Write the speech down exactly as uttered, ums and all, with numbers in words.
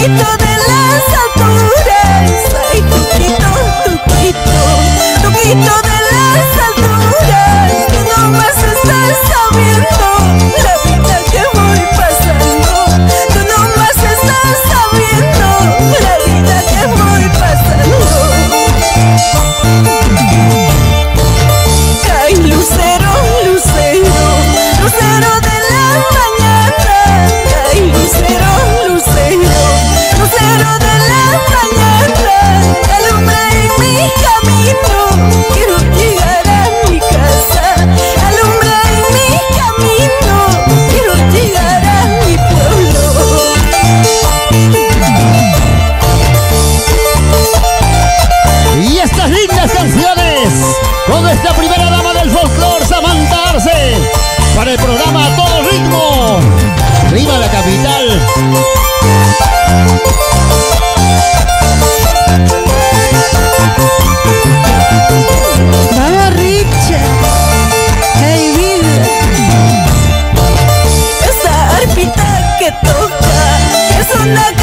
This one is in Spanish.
Tuquito de las alturas, ay, Tuquito, Tuquito, Tuquito de las alturas. Tú nomás estás sabiendo la vida que voy pasando. Tú nomás estás sabiendo la vida que voy pasando. Ay, lucero, lucero, lucero de la mañana. Ay, lucero, lucero, lucero de la mañana. Alumbra en mi camino, quiero llegar a mi casa. Alumbra en mi camino, quiero llegar a mi pueblo. Y estas lindas canciones con esta primera dama del folclor, Samantha Arce, para el programa A Todo Ritmo. ¡Arriba la capital! Vamos, Richard. Hey, vida. Esa arpita que toca es una